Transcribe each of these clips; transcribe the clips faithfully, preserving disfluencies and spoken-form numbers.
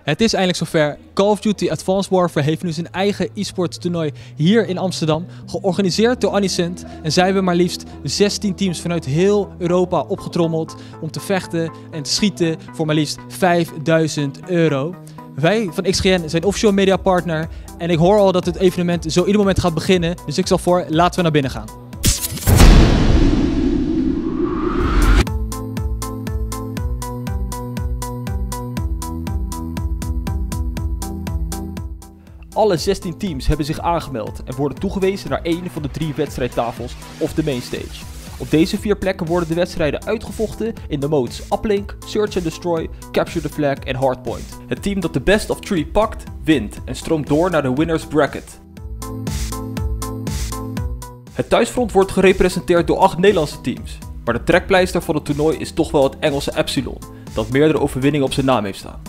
Het is eindelijk zover. Call of Duty Advanced Warfare heeft nu zijn eigen e-sports toernooi hier in Amsterdam. Georganiseerd door Anicent. En zij hebben maar liefst zestien teams vanuit heel Europa opgetrommeld om te vechten en te schieten voor maar liefst vijfduizend euro. Wij van X G N zijn officieel mediapartner en ik hoor al dat het evenement zo ieder moment gaat beginnen. Dus ik stel voor, laten we naar binnen gaan. Alle zestien teams hebben zich aangemeld en worden toegewezen naar één van de drie wedstrijdtafels of de mainstage. Op deze vier plekken worden de wedstrijden uitgevochten in de modes Uplink, Search and Destroy, Capture the Flag en Hardpoint. Het team dat de best of three pakt, wint en stroomt door naar de winners bracket. Het thuisfront wordt gerepresenteerd door acht Nederlandse teams, maar de trekpleister van het toernooi is toch wel het Engelse Epsilon, dat meerdere overwinningen op zijn naam heeft staan.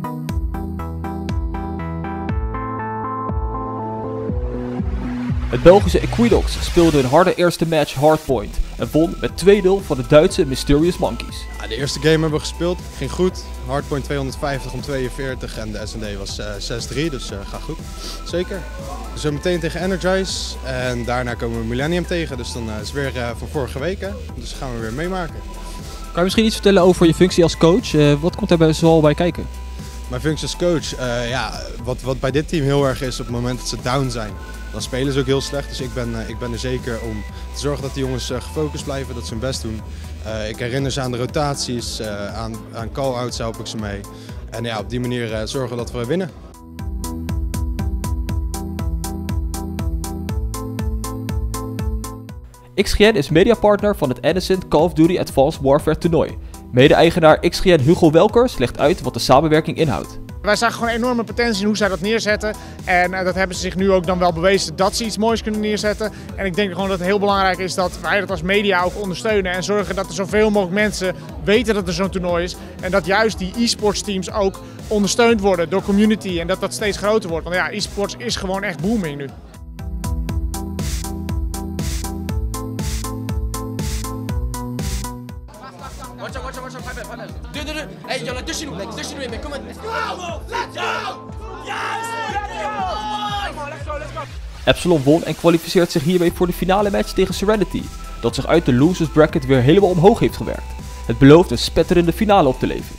Het Belgische Equidox speelde een harde eerste match Hardpoint en won met twee nul van de Duitse Mysterious Monkeys. Ja, de eerste game hebben we gespeeld, ging goed. Hardpoint tweehonderdvijftig om tweeënveertig en de S N D was uh, zes drie, dus uh, gaat goed. Zeker. Dus we meteen tegen Energize en daarna komen we Millennium tegen, dus dan uh, is het weer uh, van vorige week, hè? Dus dat gaan we weer meemaken. Kan je misschien iets vertellen over je functie als coach? Uh, wat komt daarbij zoal bij kijken? Mijn functie als coach, uh, ja, wat, wat bij dit team heel erg is op het moment dat ze down zijn. Dan spelen ze ook heel slecht, dus ik ben, uh, ik ben er zeker om te zorgen dat die jongens uh, gefocust blijven, dat ze hun best doen. Uh, ik herinner ze aan de rotaties, uh, aan, aan call-outs help ik ze mee. En ja, op die manier uh, zorgen dat we winnen. X G N is mediapartner van het Anicent Call of Duty Advanced Warfare toernooi. Mede-eigenaar X G N Hugo Welkers legt uit wat de samenwerking inhoudt. Wij zagen gewoon enorme potentie in hoe zij dat neerzetten. En uh, dat hebben ze zich nu ook dan wel bewezen dat ze iets moois kunnen neerzetten. En ik denk gewoon dat het heel belangrijk is dat wij dat als media ook ondersteunen. En zorgen dat er zoveel mogelijk mensen weten dat er zo'n toernooi is. En dat juist die e-sports teams ook ondersteund worden door community. En dat dat steeds groter wordt. Want ja, e-sports is gewoon echt booming nu. Epsilon won en kwalificeert zich hiermee voor de finale match tegen Serenity, dat zich uit de losers bracket weer helemaal omhoog heeft gewerkt. Het belooft een spetterende finale op te leveren.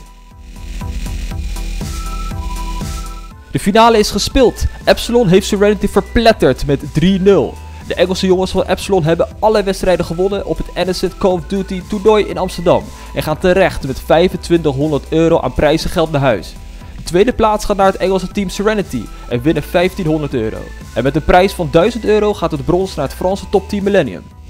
De finale is gespeeld. Epsilon heeft Serenity verpletterd met drie nul. De Engelse jongens van Epsilon hebben alle wedstrijden gewonnen op het Anicent Call of Duty toernooi in Amsterdam en gaan terecht met vijfentwintighonderd euro aan prijzengeld naar huis. De tweede plaats gaat naar het Engelse team Serenity en winnen vijftienhonderd euro. En met een prijs van duizend euro gaat het brons naar het Franse topteam Millennium.